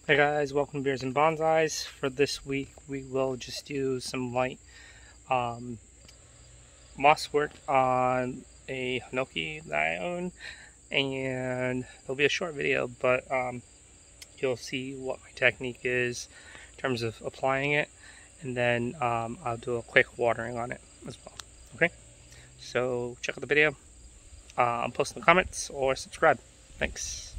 Hey guys, welcome to Beers and Bonsais. For this week, we will just do some light moss work on a Hinoki that I own, and it'll be a short video, but you'll see what my technique is in terms of applying it, and then I'll do a quick watering on it as well. Okay, so check out the video, post in the comments or subscribe. Thanks.